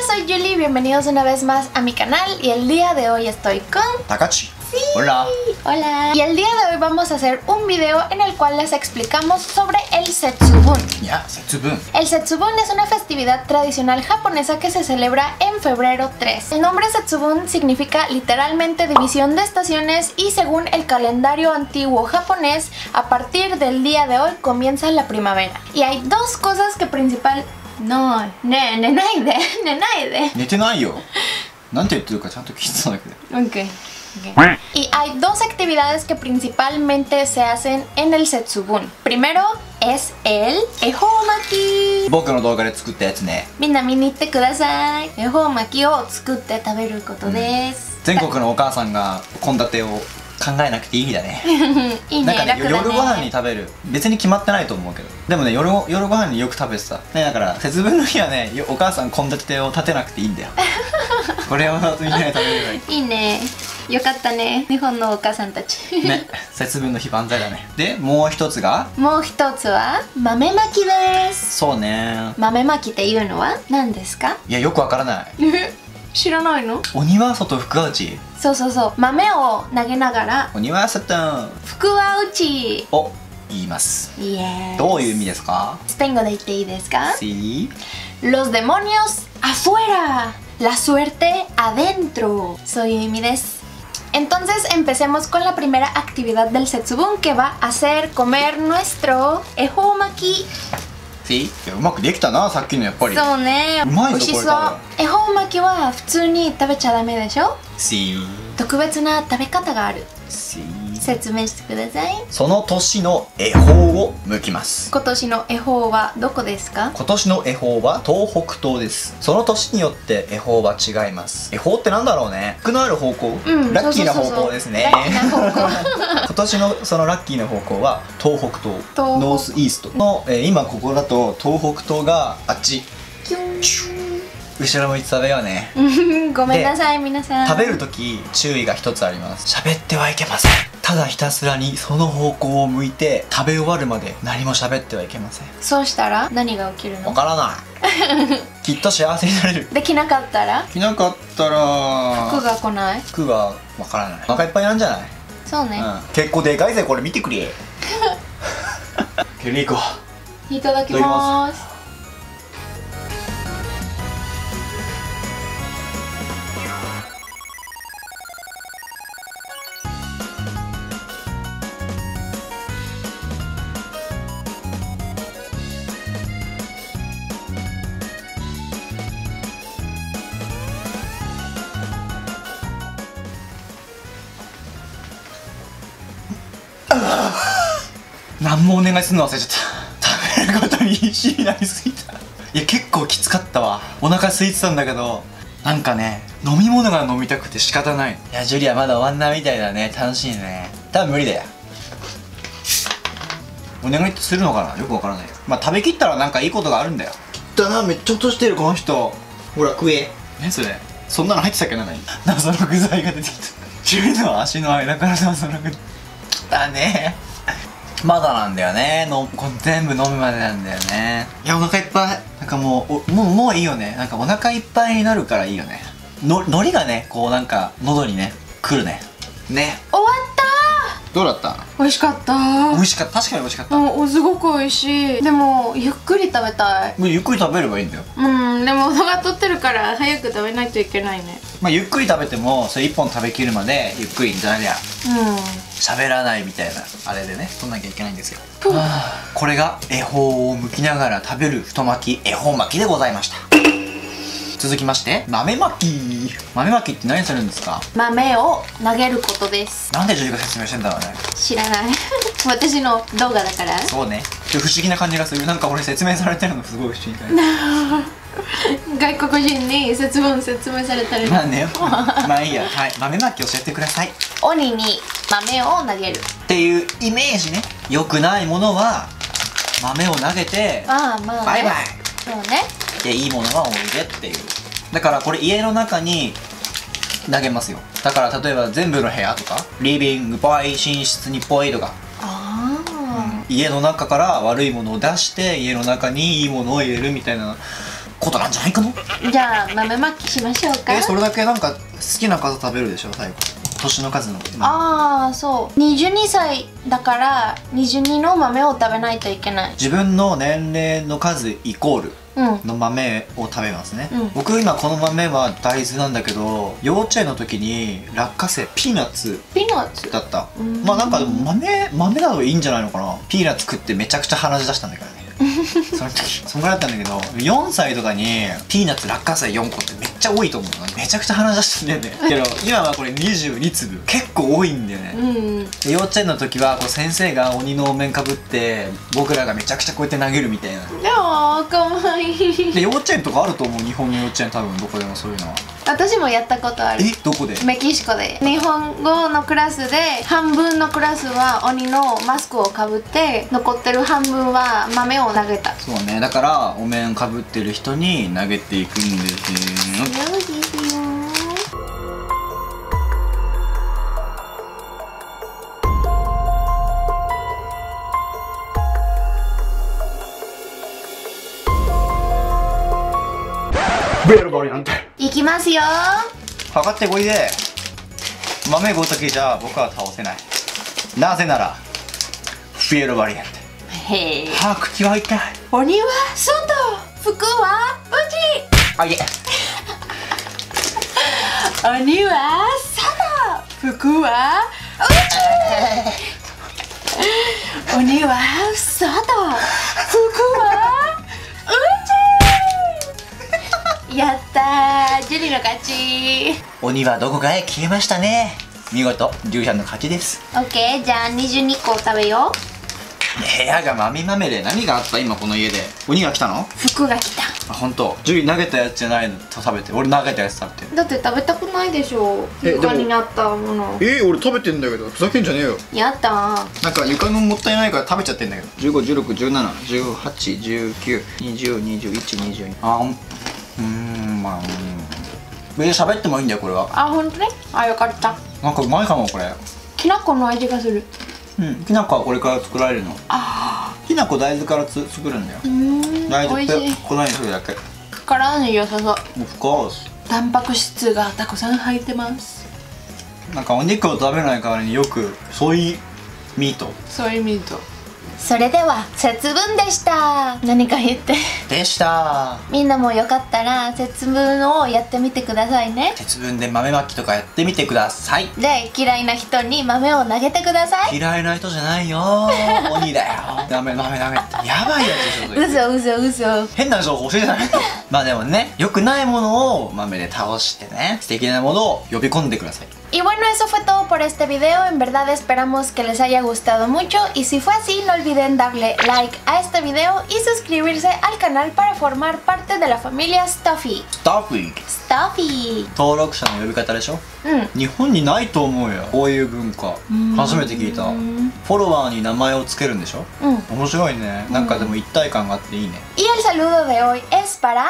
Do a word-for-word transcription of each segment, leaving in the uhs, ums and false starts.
soy Julie, bienvenidos una vez más a mi canal y el día de hoy estoy con... Takachi. Sí. Hola. Hola. Y el día de hoy vamos a hacer un video en el cual les explicamos sobre el Setsubun. Ya, Setsubun. El Setsubun es una festividad tradicional japonesa que se celebra en febrero tres. El nombre Setsubun significa literalmente división de estaciones y según el calendario antiguo japonés, a partir del día de hoy comienza la primavera. Y hay dos cosas que principal... No, ne, neないで, neないで. 寝てないよ。なんて言ってるかちゃんと聞いてたんだけど。 Ok. Okay. Y hay dos actividades que principalmente se hacen en el Setsubun. Primero es el Ehomaki. 僕の動画で作ったやつね。 みんな見に行ってください。恵方巻きを作って食べることです、 全国のお母さんが献立を考えなくていいんだね。 いいね、 なんかね、 楽だね。 夜ご飯に食べる別に決まってないと思うけど、でもね、夜ご夜ご飯によく食べてた、ね、だから節分の日はね、お母さん献立を立てなくていいんだよ。これをみんなで食べればいい。 いいね、よかったね、日本のお母さんたち。 ね、節分の日万歳だね。で、もう一つがもう一つは豆まきです。 そうね。 豆まきっていうのは何ですか？ いや、よくわからない。 知らないの？ 鬼は外福は内。 そうそうそう、豆を投げながら鬼は外福は内を言います。 イエーイ。 どういう意味ですか？ スペイン語で言っていいですか？ Sí. Los demonios afuera, la suerte adentro. そういう意味です。Entonces empecemos con la primera actividad del Setsubun, que va a ser comer nuestro Ehomaki. Sí? いや、うまくできたな、さっきのやっぱり。 そうね、 うまいぞ美味しそう。 これ恵方巻きは普通に食べちゃダメでしょ？ Sí. 特別な食べ方がある。 Sí. 説明してください。 その年の恵方を剥きます。 今年の恵方はどこですか？ 今年の恵方は東北東です。その年によって恵方は違います。恵方ってなんだろうね。服のある方向、 うん、 ラッキーな方向ですね。 ラッキーな方向。 今年のそのラッキーな方向は東北東、 東北ノースイーストの、えー、今ここだと東北東があっち。 キュン。 後ろ向いて食べようね。 ごめんなさい皆さん。 食べるとき注意が一つあります。喋ってはいけません。ただひたすらにその方向を向いて食べ終わるまで何も喋ってはいけません。 そうしたら何が起きるの？ わからない。きっと幸せになれる。 できなかったら？ 着なかったら服が来ない？ 服がわからない。お腹いっぱいなんじゃない？ そうね、 うん、結構でかいぜこれ見てくれ。ケリーコいただきます。 何もお願いするの忘れちゃった。食べることに必死になりすぎた。いや結構きつかったわ。お腹空いてたんだけど、なんかね、飲み物が飲みたくて仕方ない。いやジュリアまだ終わんないみたいだね。楽しいね。多分無理だよ。お願いってするのかな、よくわからない。まあ食べきったらなんかいいことがあるんだよ。きったな、めっちゃ落としてるこの人。ほら食え。ねそれ、そんなの入ってたっけ？な、何謎の具材が出てきた。ジュリの足の間から謎の具材だね。まだなんだよね。のこ全部飲むまでなんだよね。いやお腹いっぱい。なんかもうおもうもういいよね。なんかお腹いっぱいになるからいいよね。の海苔がねこうなんか喉にねくるね。ね。 終わった。 どうだった？ 美味しかった。 美味しかった。確かに美味しかった。 うん、すごく美味しい。でもゆっくり食べたい。 もうゆっくり食べればいいんだよ。 うん、でも動画撮ってるから早く食べないといけないね。 まあゆっくり食べてもそれ一本食べきるまでゆっくりじゃりゃうん喋らないみたいなあれでね取んなきゃいけないんですよ。はあ、これが恵方を剥きながら食べる太巻き恵方巻きでございました。続きまして豆巻き。豆巻きって何するんですか？ 豆を投げることです。 なんでジュリが説明してんだろうね。 知らない私の動画だから。 そうね、ちょっと不思議な感じがする。なんか俺説明されてるのすごい不思議だね。 外国人に説明説明されたり。 まあねまあいいや。はい、豆巻き教えてください。 鬼に豆を投げるっていうイメージね。良くないものは豆を投げてああまあ、ね、 バイバイ。 そうね。 でいいものはおいでっていう。だからこれ家の中に投げますよ。だから例えば全部の部屋とかリビングぽい、寝室にぽいとか、 ああ、 うん、家の中から悪いものを出して家の中にいいものを入れるみたいなことなんじゃないかな。 じゃあ豆まきしましょうか。 え、それだけなんか好きな数食べるでしょ最後。年の数の。 ああ、そうにじゅうにさいだからにじゅうにの豆を食べないといけない。 自分の年齢の数イコールの豆を食べますね、うん、僕今この豆は大豆なんだけど、幼稚園の時に落花生ピーナッツピーナッツだった。まあなんかでも豆豆などいいんじゃないのかな。ピーナッツ食ってめちゃくちゃ鼻血出したんだからねその時そんぐらいだったんだけど、よんさいとかにピーナッツ落花生よんこってめっちゃ多いと思うの。めちゃくちゃ鼻出してんだよねけど今はこれにじゅうにつぶ、結構多いんだよね、うん、で幼稚園の時はこう先生が鬼のお面かぶって僕らがめちゃくちゃこうやって投げるみたいな。 あーかわいい。 で幼稚園とかあると思う。日本の幼稚園多分どこでもそういうのは。 私もやったことある。 え、どこで？ メキシコで。日本語のクラスで半分のクラスは鬼のマスクをかぶって、残ってる半分は豆を投げた。 そうね、だからお面かぶってる人に投げていくんですよ。 そうですよ。 ベルバリなんていきますよ。 測ってこいで。豆ごときじゃ僕は倒せない。なぜならフィエロバリアンテ。 へえ。 はあ、口は痛い。 鬼は外、服は内。 あ、いえ鬼は外、服は内。鬼は外、服は内。やったー、ジュリの勝ち。 鬼はどこかへ消えましたね。見事リュウちゃんの勝ちです。 オッケー、じゃあにじゅうにこ食べよう。 部屋が豆豆で何があった？今この家で鬼が来たの？ 服が来た。 あ、本当。ジュリ投げたやつじゃないのと食べて。俺投げたやつ食べて。 だって食べたくないでしょ。床になったもの。 えー、俺食べてんだけど。ふざけんじゃねえよ。 やったー。なんか床のもったいないから食べちゃってんだけど。じゅうご、じゅうろく、じゅうなな、じゅうはち、じゅうきゅう、にじゅう、にじゅういち、にじゅうに。あー、うーん、まあ、うん。別に喋ってもいいんだよこれは。 あ、本当ね。あ、よかった。 なんかうまいかもこれ。 きな粉の味がする。 うん、きな粉はこれから作られるの。ああ。きな粉大豆からつ作るんだよ。うん。大豆って粉にするだけ。 体に良さそう。 Of course。 タンパク質がたくさん入ってます。 なんかお肉を食べない代わりによくソイミート。 ソイミート。それでは節分でした。何か言って。 でした。 みんなもよかったら節分をやってみてくださいね。 節分で豆まきとかやってみてください。 で、嫌いな人に豆を投げてください。 嫌いな人じゃないよ。鬼だよ。ダメ豆豆ってやばいやつでしょ。 嘘嘘嘘。 変な情報教えてない。まあでもね、良くないものを豆で倒してね、素敵なものを呼び込んでください。 Y bueno, eso fue todo por este video. En verdad esperamos que les haya gustado mucho y si fue así no olviden darle like a este video y suscribirse al canal para formar parte de la familia Stuffy. Stuffy Stuffy 登録者の呼び方でしょ。うん。日本にないと思うよ、こういう文化。初めて聞いた。フォロワーに名前をつけるんでしょ。うん。面白いね。なんかでも一体感があっていいね。 Y el saludo de hoy es para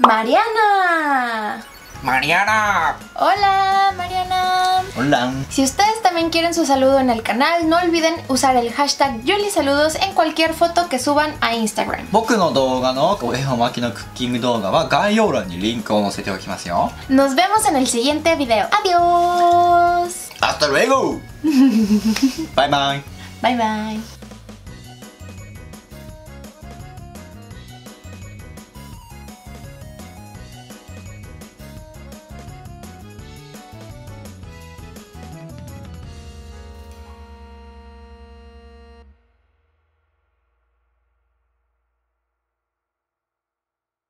Mariana. Mariana. Hola, Mariana. Hola. Si ustedes también quieren su saludo en el canal, no olviden usar el hashtag YuliSaludos en cualquier foto que suban a Instagram. 僕の動画のお絵本巻きのクッキング動画は概要欄にリンクを載せておきますよ。 Nos vemos en el siguiente video. Adiós. Hasta luego. Bye bye. Bye bye.